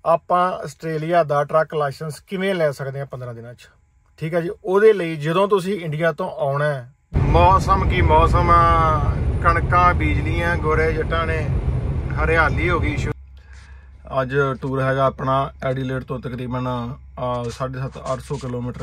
ਆਪਾਂ ਆਸਟ੍ਰੇਲੀਆ ਦਾ truck licence ਕਿਵੇਂ ਲੈ ਸਕਦੇ ਹਾਂ 15 ਦਿਨਾਂ 'ਚ। ਠੀਕ ਹੈ ਜੀ। ਉਹਦੇ ਲਈ ਜਦੋਂ ਤੁਸੀਂ ਇੰਡੀਆ ਤੋਂ ਆਉਣਾ ਹੈ, ਮੌਸਮ ਕੀ ਮੌਸਮ ਆ, ਕਣਕਾਂ ਬੀਜ ਲੀਆਂ ਗੋਰੇ ਜੱਟਾਂ ਨੇ, ਹਰਿਆਲੀ ਹੋ ਗਈ। ਅੱਜ ਟੂਰ ਹੈਗਾ ਆਪਣਾ ਐਡੀਲੇਡ ਤੋਂ ਤਕਰੀਬਨ 750-800 ਕਿਲੋਮੀਟਰ।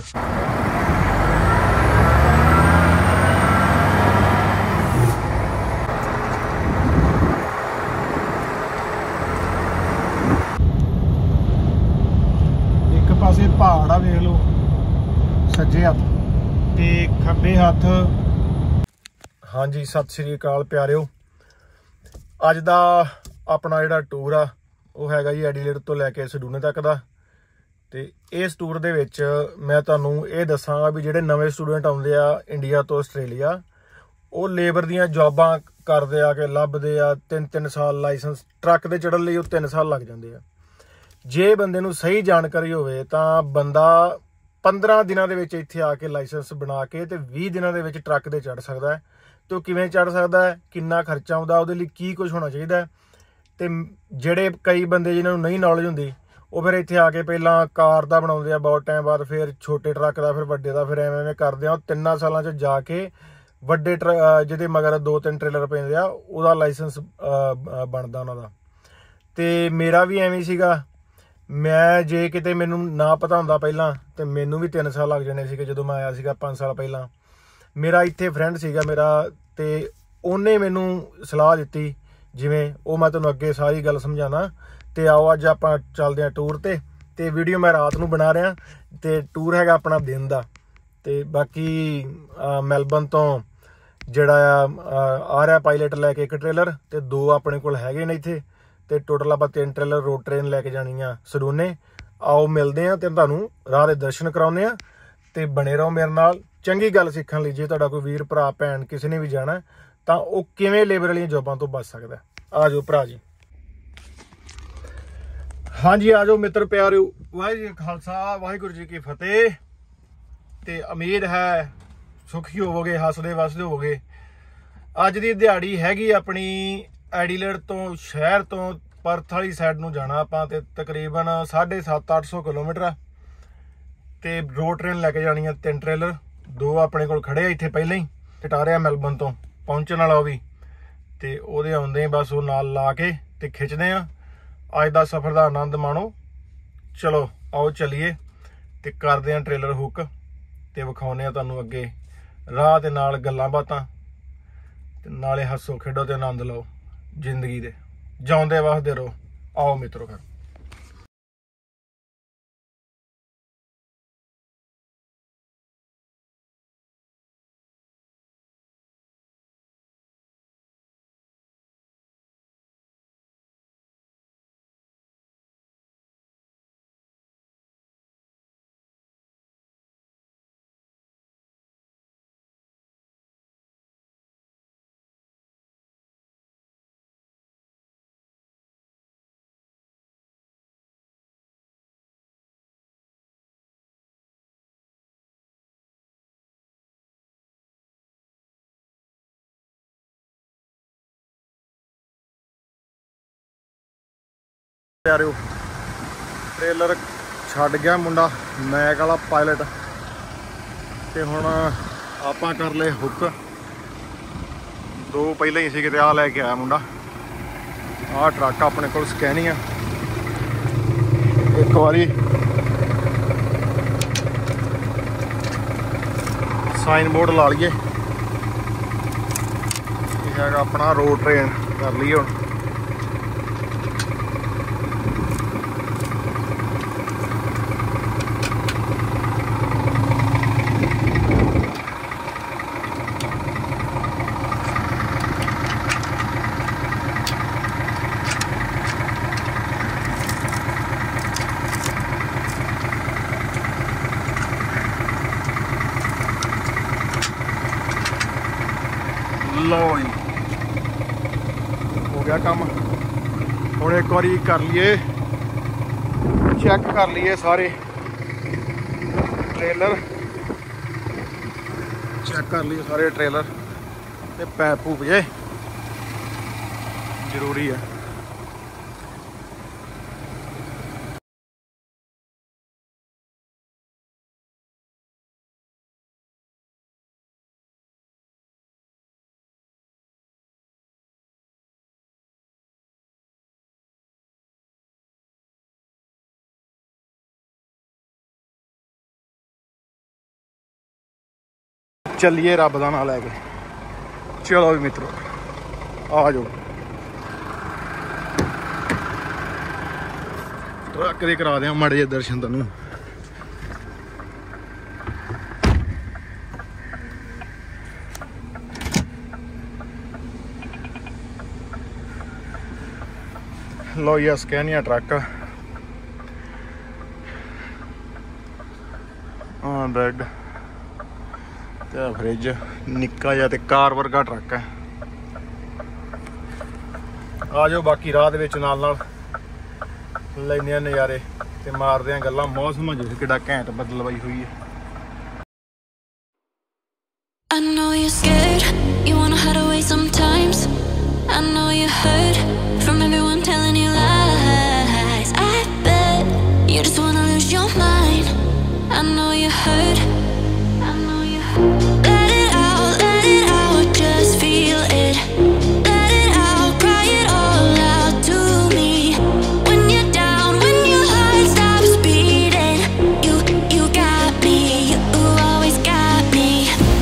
ਇੱਕ ਪਾਸੇ ਪਹਾੜ ਆ ਵੇਖ ਲਓ ਸੱਜੇ ਹੱਥ ਤੇ ਖੱਬੇ ਹੱਥ। ਹਾਂਜੀ, ਸਤਿ ਸ੍ਰੀ ਅਕਾਲ ਪਿਆਰਿਓ। ਅੱਜ ਦਾ ਆਪਣਾ ਜਿਹੜਾ ਟੂਰ ਆ ਉਹ ਹੈਗਾ ਜੀ ਐਡੀਲੇਡ ਤੋਂ ਲੈ ਕੇ ਸਿਡਨੀ ਤੱਕ ਦਾ। ਤੇ ਇਸ ਟੂਰ ਦੇ ਵਿੱਚ ਮੈਂ ਤੁਹਾਨੂੰ ਇਹ ਦੱਸਾਂਗਾ ਵੀ ਜਿਹੜੇ ਨਵੇਂ ਸਟੂਡੈਂਟ ਆਉਂਦੇ ਆ ਇੰਡੀਆ ਤੋਂ ਆਸਟ੍ਰੇਲੀਆ, ਉਹ ਲੇਬਰ ਦੀਆਂ ਜੌਬਾਂ ਕਰਦੇ ਆ ਕਿ ਲੱਭਦੇ ਆ। 3-3 ਸਾਲ ਲਾਇਸੈਂਸ ਟਰੱਕ ਦੇ ਚੜ੍ਹਨ ਲਈ ਉਹ 3 ਸਾਲ ਲੱਗ ਜਾਂਦੇ ਆ। ਜੇ ਬੰਦੇ ਨੂੰ ਸਹੀ ਜਾਣਕਾਰੀ ਹੋਵੇ ਤਾਂ ਬੰਦਾ 15 ਦਿਨਾਂ ਦੇ ਵਿੱਚ ਇੱਥੇ ਆ ਕੇ ਲਾਇਸੈਂਸ ਬਣਾ ਕੇ ਤੇ 20 ਦਿਨਾਂ ਦੇ ਵਿੱਚ ਟਰੱਕ ਤੇ ਚੜ੍ਹ ਸਕਦਾ ਹੈ। ਤੇ ਉਹ ਕਿਵੇਂ ਚੜ੍ਹ ਸਕਦਾ ਹੈ, ਕਿੰਨਾ ਖਰਚਾ ਆਉਂਦਾ, ਉਹਦੇ ਲਈ ਕੀ ਕੁਝ ਹੋਣਾ ਚਾਹੀਦਾ ਹੈ। ਤੇ ਜਿਹੜੇ ਕਈ ਬੰਦੇ ਜਿਨ੍ਹਾਂ ਨੂੰ ਨਹੀਂ ਨੌਲੇਜ ਹੁੰਦੀ, ਉਹ ਫਿਰ ਇੱਥੇ ਆ ਕੇ ਪਹਿਲਾਂ ਕਾਰ ਦਾ ਬਣਾਉਂਦੇ ਆ, ਬਹੁਤ ਟਾਈਮ ਬਾਅਦ ਫਿਰ ਛੋਟੇ ਟਰੱਕ ਦਾ, ਫਿਰ ਵੱਡੇ ਦਾ, ਫਿਰ ਐਵੇਂ ਕਰਦੇ ਆ। ਉਹ 3 ਸਾਲਾਂ 'ਚ ਜਾ ਕੇ ਵੱਡੇ ਜਿਹਦੇ ਮਗਰ 2-3 ਟ੍ਰੇਲਰ ਪੈਂਦੇ ਆ, ਉਹਦਾ ਲਾਇਸੈਂਸ ਬਣਦਾ ਉਹਨਾਂ ਦਾ। ਤੇ ਮੇਰਾ ਵੀ ਐਵੇਂ ਸੀਗਾ। ਮੈਂ ਜੇ ਕਿਤੇ ਮੈਨੂੰ ਨਾ ਪਤਾ ਹੁੰਦਾ ਪਹਿਲਾਂ, ਤੇ ਮੈਨੂੰ ਵੀ 3 ਸਾਲ ਲੱਗ ਜਾਣੇ ਸੀਗੇ ਜਦੋਂ ਮੈਂ ਆਇਆ ਸੀਗਾ 5 ਸਾਲ ਪਹਿਲਾਂ। ਮੇਰਾ ਇੱਥੇ ਫਰੈਂਡ ਸੀਗਾ ਮੇਰਾ, ਤੇ ਉਹਨੇ ਮੈਨੂੰ ਸਲਾਹ ਦਿੱਤੀ, ਜਿਵੇਂ ਉਹ ਮੈਂ ਤੁਹਾਨੂੰ ਅੱਗੇ ਸਾਰੀ ਗੱਲ ਸਮਝਾਣਾ। ਤੇ ਆਓ ਅੱਜ ਆਪਾਂ ਚੱਲਦੇ ਹਾਂ ਟੂਰ ਤੇ ਵੀਡੀਓ ਮੈਂ ਰਾਤ ਨੂੰ ਬਣਾ ਰਿਹਾ, ਤੇ ਟੂਰ ਹੈਗਾ ਆਪਣਾ ਦਿਨ ਦਾ। ਤੇ ਬਾਕੀ ਮੈਲਬਨ ਤੋਂ ਜਿਹੜਾ ਆ ਰਿਹਾ ਪਾਇਲਟ ਲੈ ਕੇ 1 ਟ੍ਰੇਲਰ, ਤੇ 2 ਆਪਣੇ ਕੋਲ ਹੈਗੇ ਨੇ ਇੱਥੇ। ਤੇ ਟੋਟਲ ਆਪਾਂ 3 ਟ੍ਰੇਲਰ ਰੋਡ ਟ੍ਰੇਨ ਲੈ ਕੇ ਜਾਣੀ ਆ ਸਿਡਨੀ। ਆਓ ਮਿਲਦੇ ਆ ਤੇ ਤੁਹਾਨੂੰ ਰਾਹ ਦੇ ਦਰਸ਼ਨ ਕਰਾਉਂਦੇ ਆ। ਤੇ ਬਣੇ ਰਹੋ ਮੇਰੇ ਨਾਲ, ਚੰਗੀ ਗੱਲ ਸਿੱਖਣ ਲਈ। ਜੇ ਤੁਹਾਡਾ ਕੋਈ ਵੀਰ ਭਰਾ ਭੈਣ ਕਿਸੇ ਨੇ ਵੀ ਜਾਣਾ ਤਾਂ ਉਹ ਕਿਵੇਂ ਲੇਬਰ ਵਾਲੀਆਂ ਜੋਬਾਂ ਤੋਂ ਬਚ ਸਕਦਾ। ਆ ਜਾਓ ਭਰਾ ਜੀ। ਹਾਂਜੀ, ਆ ਜਾਓ ਮਿੱਤਰ ਪਿਆਰਿਓ। ਵਾਹਿਗੁਰੂ ਜੀ ਕਾ ਖਾਲਸਾ, ਵਾਹਿਗੁਰੂ ਜੀ ਕੀ ਫਤਿਹ। ਤੇ ਉਮੀਦ ਹੈ ਸੁਖੀ ਹੋਵੋਗੇ, ਹੱਸਦੇ ਵਸਦੇ ਹੋਵੋਗੇ। ਅੱਜ ਦੀ ਦਿਹਾੜੀ ਹੈਗੀ ਆਪਣੀ ਐਡੀਲੇਡ ਤੋਂ, ਸ਼ਹਿਰ ਤੋਂ ਪਰਥ ਵਾਲੀ ਸਾਈਡ ਨੂੰ ਜਾਣਾ ਆਪਾਂ। ਤੇ ਤਕਰੀਬਨ 750-800 ਕਿਲੋਮੀਟਰ ਆ। ਤੇ ਰੋਡ ਟ੍ਰੇਨ ਲੈ ਕੇ ਜਾਣੀ ਆ 3 ਟ੍ਰੇਲਰ। 2 ਆਪਣੇ ਕੋਲ ਖੜੇ ਆ ਇੱਥੇ ਪਹਿਲਾਂ ਹੀ। ਟਟਾਰਿਆ ਮੈਲਬਨ ਤੋਂ ਪਹੁੰਚਣ ਵਾਲਾ ਉਹ ਵੀ, ਤੇ ਉਹਦੇ ਆਉਂਦੇ ਬਸ ਉਹ ਨਾਲ ਲਾ ਕੇ ਤੇ ਖਿੱਚਦੇ ਆ। ਅੱਜ ਦਾ ਸਫ਼ਰ ਦਾ ਆਨੰਦ ਮਾਣੋ। ਚਲੋ ਆਓ ਚੱਲੀਏ ਤੇ ਕਰਦੇ ਆ ਟ੍ਰੇਲਰ ਹੁੱਕ, ਤੇ ਵਿਖਾਉਂਦੇ ਆ ਤੁਹਾਨੂੰ ਅੱਗੇ ਰਾਹ ਦੇ ਨਾਲ ਗੱਲਾਂ ਬਾਤਾਂ, ਤੇ ਨਾਲੇ ਹੱਸੋ ਖੇਡੋ ਤੇ ਆਨੰਦ ਲਓ ਜ਼ਿੰਦਗੀ ਦੇ। ਜਿਉਂਦੇ ਵਸਦੇ ਰਹੋ। ਆਓ ਮਿੱਤਰੋ ਫਿਰ। ਪਿਆਰਿਓ, ਟ੍ਰੇਲਰ ਛੱਡ ਗਿਆ ਮੁੰਡਾ ਮੈਕ ਵਾਲਾ ਪਾਇਲਟ, ਤੇ ਹੁਣ ਆਪਾਂ ਕਰ ਲਏ ਹੁੱਕ। 2 ਪਹਿਲਾਂ ਹੀ ਸੀ, ਕਿਤੇ ਆ ਲੈ ਕੇ ਆਇਆ ਮੁੰਡਾ। ਆਹ ਟਰੱਕ ਆਪਣੇ ਕੋਲ ਸਕੈਨੀਆ। ਇੱਕ ਵਾਰੀ ਸਾਈਨ ਬੋਰਡ ਲਾ ਲਈਏ। ਇਹ ਹੈਗਾ ਆਪਣਾ ਰੋਡ ਟ੍ਰੇਨ, ਕਰ ਲਈਏ ਹੁਣ। ਲਓ ਜੀ, ਹੋ ਗਿਆ ਕੰਮ। ਹੁਣ ਇੱਕ ਵਾਰੀ ਕਰ ਲਈਏ, ਚੈੱਕ ਕਰ ਲਈਏ ਸਾਰੇ ट्रेलर चेक कर लिए सारे ट्रेलर ते पैप पूप जे जरूरी है। ਚੱਲੀਏ ਰੱਬ ਦਾ ਨਾਂ ਲੈ ਕੇ। ਚਲੋ ਵੀ ਮਿੱਤਰੋ ਆ ਜਾਓ। ਟਰੱਕ ਦੇ ਕਰਾ ਦਿਆਂ ਮਾੜੇ ਜਿਹੇ ਦਰਸ਼ਨ ਤੁਹਾਨੂੰ। लो ये स्कैनिया ट्रक बेड ते फ्रिज निक्का जिहा ते कार वर्गा ट्रक है। आ जाओ बाकी राह दे विच नाल नाल लैंदे नज़ारे ते मारदे गल्लां। मौसम जो किड्डा घैंट बदलवाई हुई है। I know you're scared, you wanna hide away sometimes. I know you hurt from everyone telling you lies. I bet you just wanna lose your mind. I know you hurt, I know you hurt. Let it out, just feel it. Let it out, cry it all out to me. When you're down, when your heart stops beating, you got me, you always got me.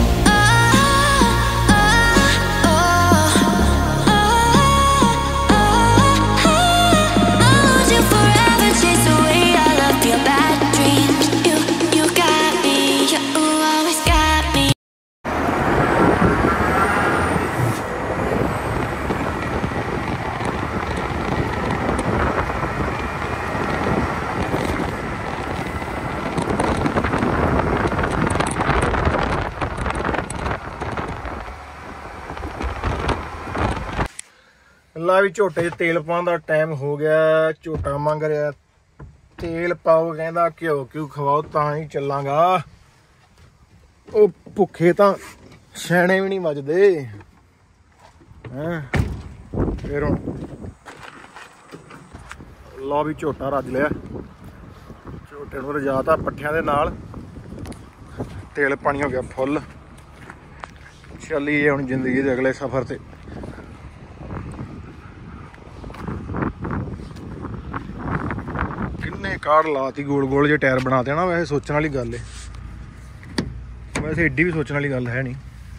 ला भी झोटे तेल पाने का time हो गया। झोटा मंग रहा तेल पाओ, कहता घ्यो घ्यू खवाओ तां ही चलांगा। ओ भुखे तां छैने भी नहीं वजदे हैं। फिर हुण लो भी झोटा रज लिया। झोटे नूं रजाता पट्ठियां दे नाल। तेल पानी हो गया फुल। चलीए हुण जिंदगी दे अगले सफर ते। कार लाती गोल गोल जे टायर बना देना। वैसे सोचने वाली गल है, वैसे एडी भी सोचने वाली गल है नहीं।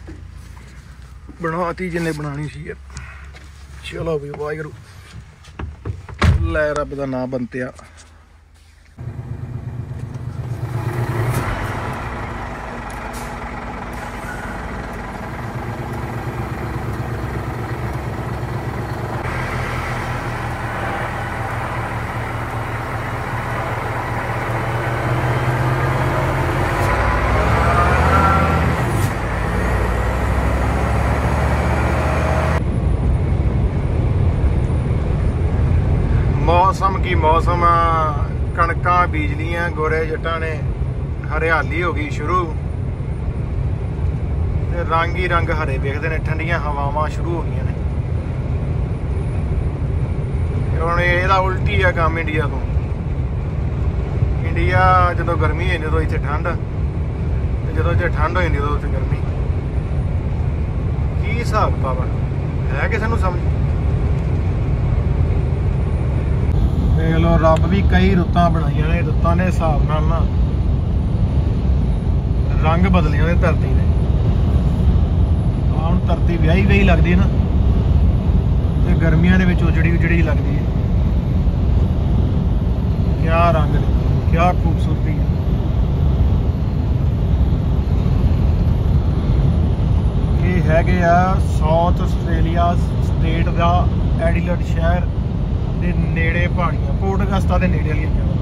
बनाती जिन्ने बनानी सी। चलो भी वाहिगुरू लै रब दा नां बनतिया। मौसम की मौसम, कणकां बीज लियां गोरे जट्टां ने, हरियाली हो गई शुरू ते रंग ही रंग हरे वेखदे ने। ठंडियां हवावां शुरू हो गई ने। हुण इहदा उल्टी है काम इंडिया तो। इंडिया जदों गर्मी होंदी उदों इत्थे ठंड, ते जदों इत्थे ठंड हो जांदी उदों उत्थे गर्मी। की हिसाब किताब है किसे नूं समझ? देख लो रब भी कई रुत्तां बनाइया ने। रुत्तां दे हिसाब नाल ना रंग बदलियां ने धरती ने। हुण धरती व्याही व्याही लगदी ना, ते गर्मियां दे विच उजड़ी उजड़ी लगदी है। क्या रंग ने, क्या खूबसूरती है। ये हैगे आ साउथ आस्ट्रेलिया स्टेट का एडिलेड शहर दे नेड़े पहाड़ियां, पोर्ट अगस्ता दे नेड़े वाली जगह।